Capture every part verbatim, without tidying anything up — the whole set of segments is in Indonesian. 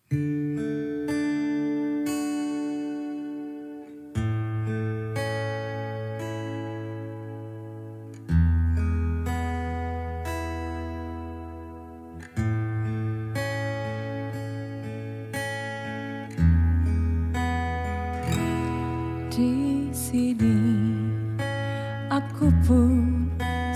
Di sini aku pun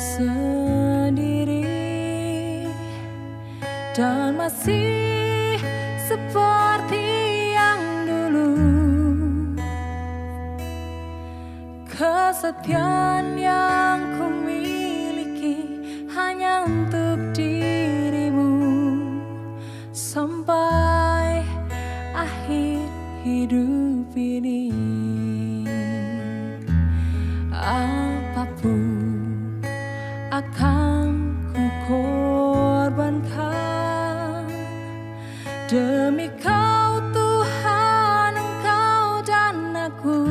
sendiri dan masih seperti yang dulu. Kesetiaan yang ku miliki hanya untuk dirimu sampai akhir hidup ini. Apapun akan ku korbankan demi kau Tuhan, Engkau dan aku.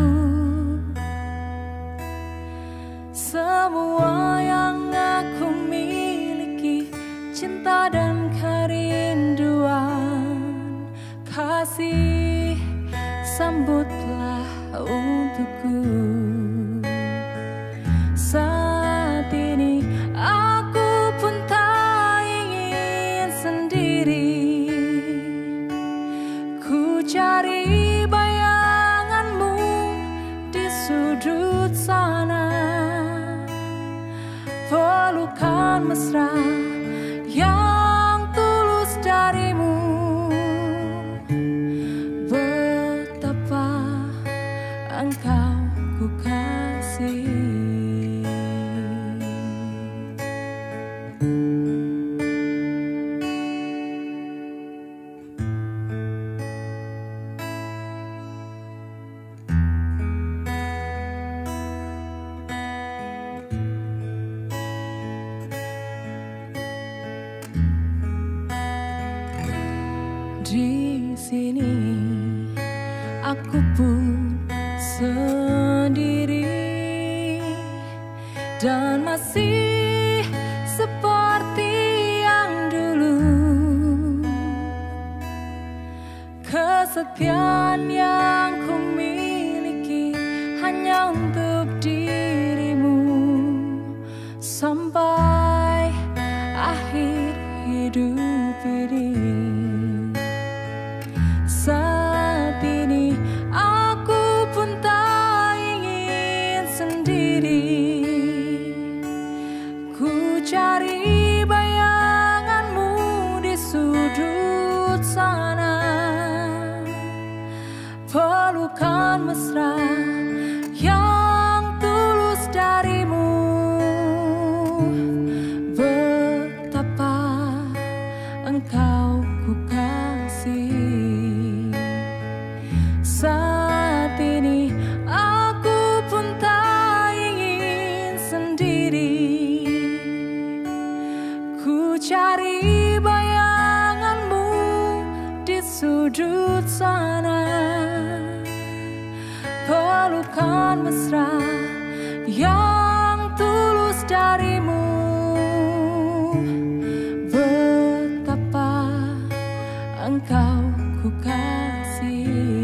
Semua yang aku miliki, cinta dan kerinduan, kasih sambutlah untukku. Saat ini aku pun tak ingin sendiri. Ku cari bayanganmu di sudut sana, pelukan mesra yang tulus darimu. Betapa engkau ku kasih. Di sini aku pun sendiri dan masih seperti yang dulu. Kesetiaan yang ku miliki hanya untuk dirimu sampai akhir hidup ini. Saat ini aku pun tak ingin sendiri. Ku cari bayanganmu di sudut sana, pelukan mesra yang tulus darimu. Betapa engkau ku kasih. Saat ini aku pun tak ingin sendiri. Ku cari bayanganmu di sudut sana, pelukan mesra yang tulus darimu. Betapa engkau ku kasih.